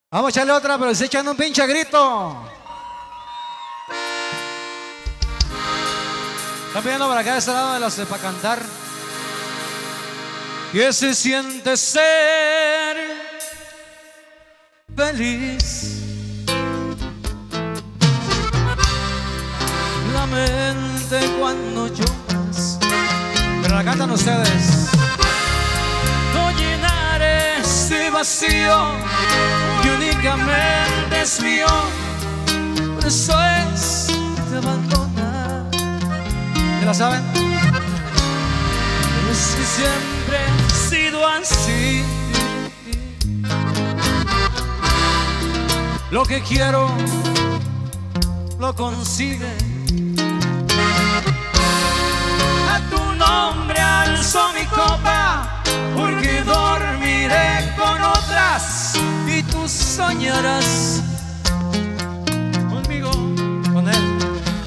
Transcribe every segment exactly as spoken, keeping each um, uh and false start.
Vamos a echarle otra, pero se echan un pinche grito. Están pidiendo para acá de este lado de los para cantar. ¿Qué se siente ser feliz? La mente cuando lloras. Pero la cantan ustedes. No llenar ese vacío que únicamente es mío. Por eso es que te abandona. ¿Ya la saben? Pero es que siempre he sido así. Lo que quiero lo consigue. A tu nombre alzo mi copa, porque dormiré con otras y tú soñarás conmigo, con él.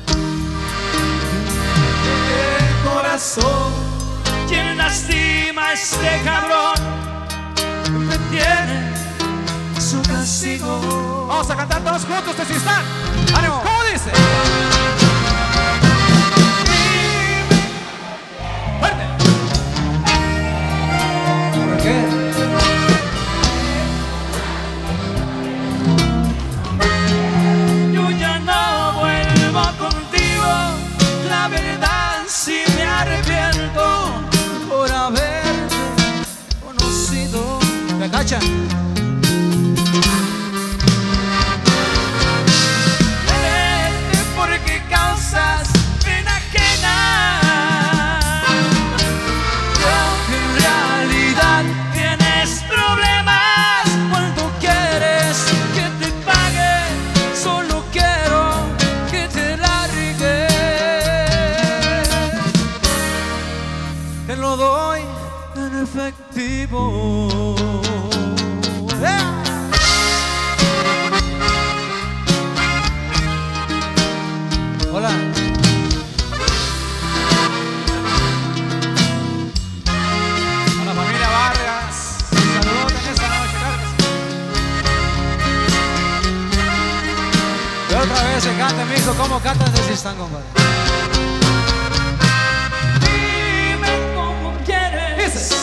El corazón, quien lastima a este cabrón, me tiene su castigo. Vamos a cantar todos juntos, si están. ¡Ánimo! ¿Cómo dice? ¡Fuerte! ¿Por qué? Yo ya no vuelvo contigo. La verdad sí me arrepiento Por haberte conocido. ¿Me cachan? porque causas pena ajena. Aunque en realidad tienes problemas, cuando quieres que te pague, solo quiero que te largue. Te lo doy en efectivo. ¡Eh! Hola. A la familia Vargas, saludos en esta noche, Carlos. Y otra vez se canta, mijo. ¿Cómo cantan si están, compadre? Dime cómo quieres.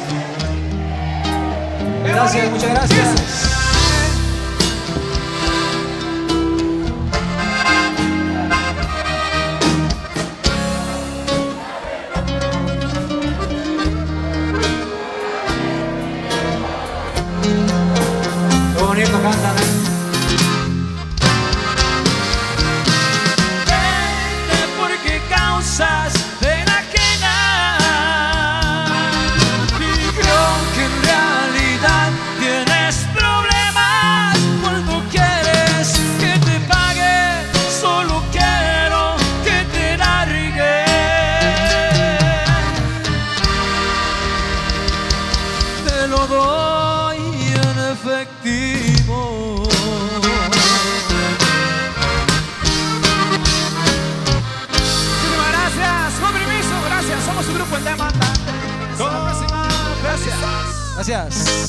Gracias, muchas gracias. Qué bonito cantan, ¿eh? Vete porque causas pena ajena. Y creo que en realidad tienes problemas. Cuando quieres que te pague, solo quiero que te largue. Te lo doy en efectivo. Muchísimas gracias. Con permiso, gracias. Somos un grupo en demanda. Hasta la próxima. Gracias. Gracias.